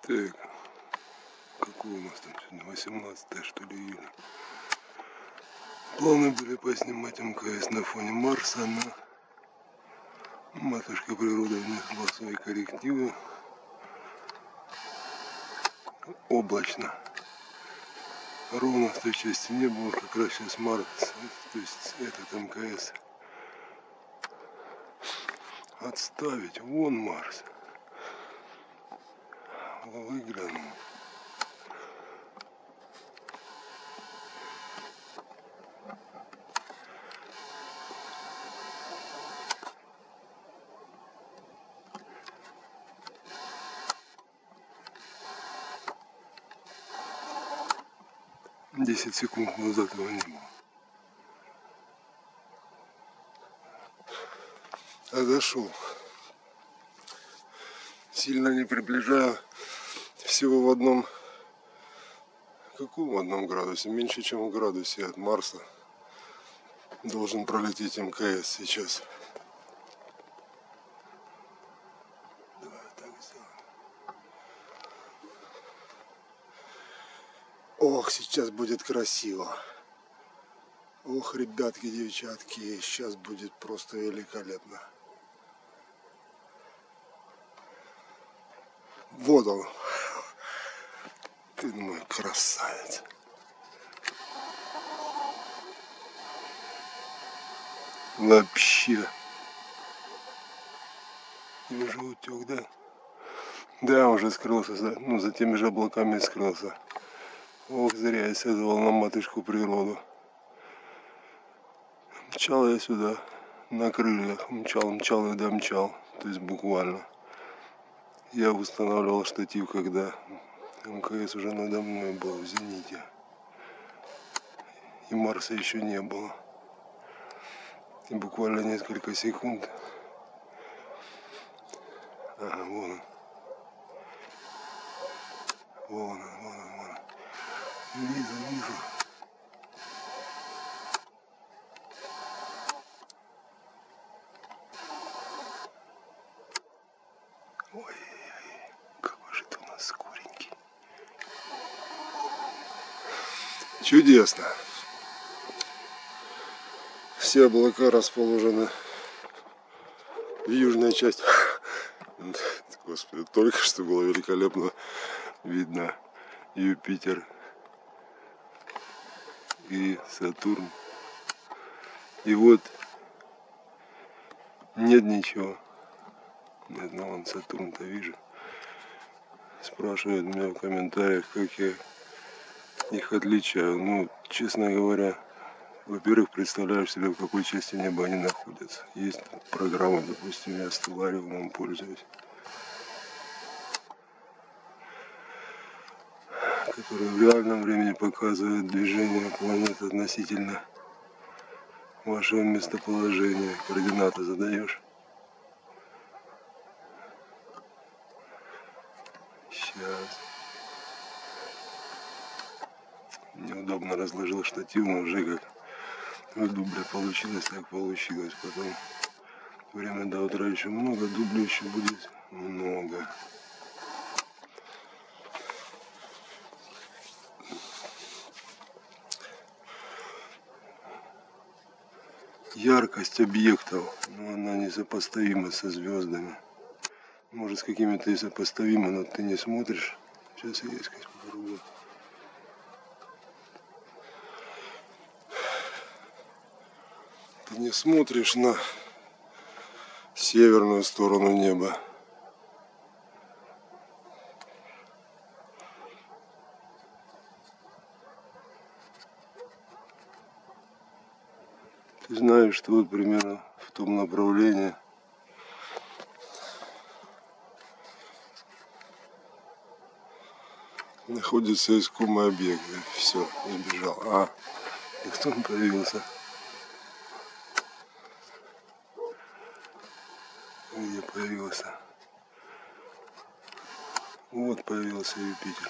Так, какой у нас там сегодня, 18 что ли июля. Планы были поснимать МКС на фоне Марса, но матушка природа внесла свои коррективы. Облачно. Ровно в той части не было, как раз сейчас Марс, то есть этот МКС. Отставить, вон Марс. Выглянул. Десять секунд назад его не было. Отошел. Сильно не приближаю. Всего в одном, каком в одном градусе? Меньше, чем в градусе от Марса должен пролететь МКС сейчас. Давай так сделаем. Ох, сейчас будет красиво. Ох, ребятки, девчатки, сейчас будет просто великолепно. Вот он. Ты мой красавец. Вообще. Вижу утюг, да? Да, уже скрылся, за теми же облаками скрылся. Ох, зря я сетовал на матушку природу. Мчал я сюда на крыльях, мчал и домчал, то есть буквально. Я устанавливал штатив, когда МКС уже надо мной был в зените. И Марса еще не было. И буквально несколько секунд. Ага, вон он. Вон он. Вижу. Ой, какой же ты у нас скоренький. Чудесно. Все облака расположены в южной части. Господи, только что было великолепно видно Юпитер и Сатурн. И вот нет ничего. Нет, ну вон Сатурн-то вижу. Спрашивают меня в комментариях, как я их отличаю. Ну, честно говоря, во-первых, представляю себе, в какой части неба они находятся. Есть программа, допустим, я Stellarium пользуюсь, которая в реальном времени показывает движение планет относительно вашего местоположения. Координаты задаешь. Сейчас. Неудобно разложил штатив, но уже как в дубле получилось, так получилось. Потом время до утра еще много, дубля еще будет много. Яркость объектов, но она несопоставима со звездами. Может, с какими-то и сопоставима, но ты не смотришь. Сейчас я резкость попробую. Ты не смотришь на северную сторону неба. Ты знаешь, что вот примерно в том направлении находится искомый объект. Все, убежал. А, и кто он появился? Где появился? Вот появился Юпитер.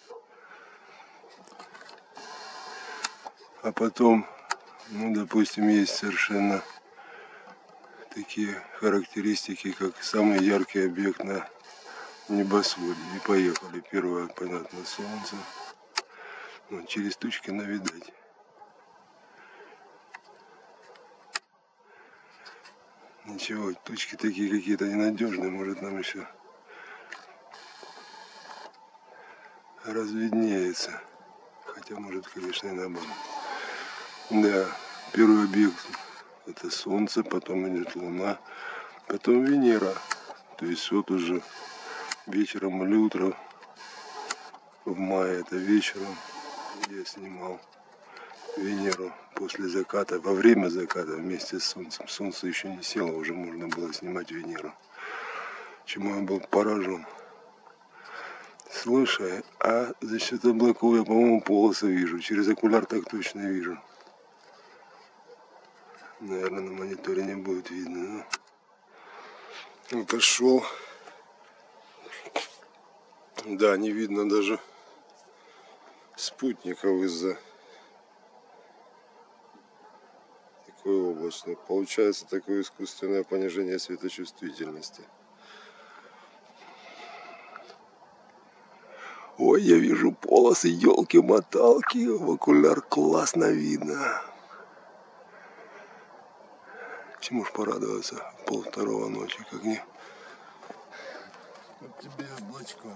А потом, ну, допустим, есть совершенно такие характеристики, как самый яркий объект на небосводе. И поехали. Первое, понятно, солнце. Вот, через тучки навидать. Ничего, тучки такие какие-то ненадежные. Может, нам еще разведнеется. Хотя, может, конечно, и наоборот. Да, первый объект — это солнце, потом идет луна, потом Венера. То есть вот уже вечером или утром, в мае это вечером, я снимал Венеру после заката, во время заката вместе с солнцем. Солнце еще не село, уже можно было снимать Венеру. Чему я был поражен. Слушай, а за счет облаков я, по-моему, полосы вижу. Через окуляр так точно вижу. Наверное, на мониторе не будет видно. Но... Отошел. Да, не видно даже спутников из-за такой облачной. Получается такое искусственное понижение светочувствительности. Ой, я вижу полосы, елки-моталки, в окуляр классно видно. Чему ж порадоваться в 1:30 ночи, как не? Вот тебе облачка.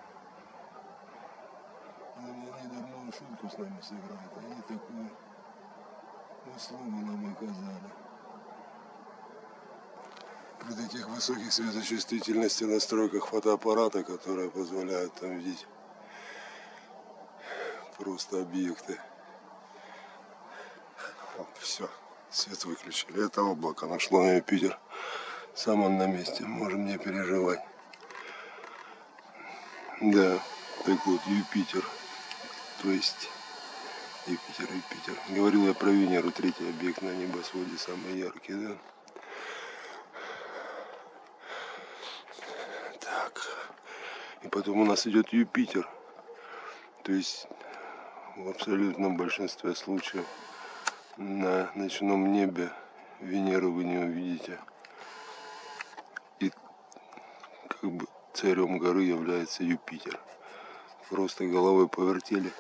Они дурную шутку с нами сыграют, они такую услугу нам оказали. При таких высоких светочувствительности настройках фотоаппарата, которые позволяют там видеть просто объекты. Вот, все, свет выключили. Это облако нашло на Юпитер. Сам он на месте, можем не переживать. Да, так вот, Юпитер. То есть Юпитер. Говорил я про Венеру, третий объект на небосводе, самый яркий, да? Так. И потом у нас идет Юпитер. То есть в абсолютном большинстве случаев на ночном небе Венеру вы не увидите. И как бы царем горы является Юпитер. Просто головой повертели.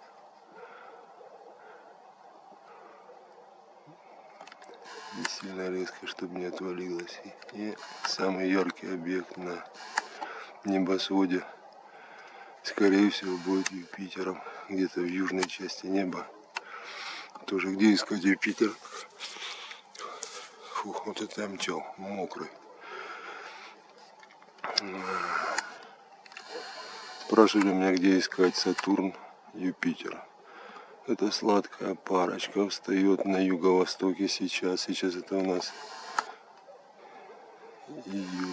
Не сильно резко, чтобы не отвалилось. И самый яркий объект на небосводе, скорее всего, будет Юпитером. Где-то в южной части неба. Тоже где искать Юпитер? Фух, вот это я мчал, мокрый. Спрашивали меня, где искать Сатурн, Юпитер. Это сладкая парочка встает на юго-востоке сейчас. Сейчас это у нас июль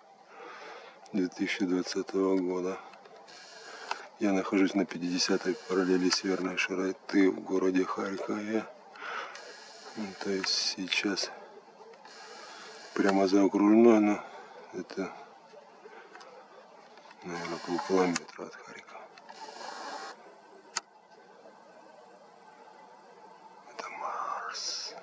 2020 года. Я нахожусь на 50-й параллели северной широты в городе Харькове. То есть сейчас прямо за окружной, но это, наверное, полкилометра от Харькова. Это Марс.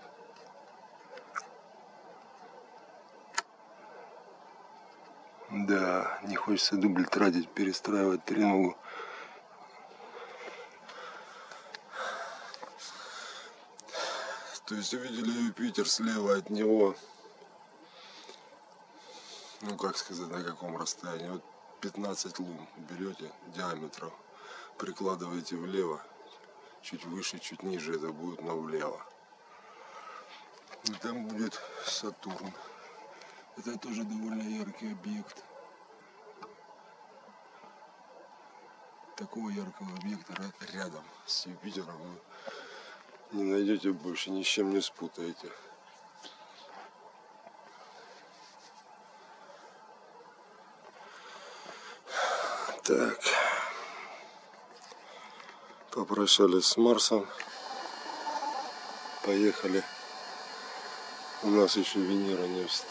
Да, не хочется дубль тратить, перестраивать треногу. То есть увидели Юпитер, слева от него, ну как сказать, на каком расстоянии, вот 15 лун берете диаметров, прикладываете влево, чуть выше, чуть ниже, это будет на влево. И там будет Сатурн. Это тоже довольно яркий объект. Такого яркого объекта рядом с Юпитером вы не найдете больше, ни с чем не спутаете. Так, попрощались с Марсом, поехали. У нас еще Венера не встала.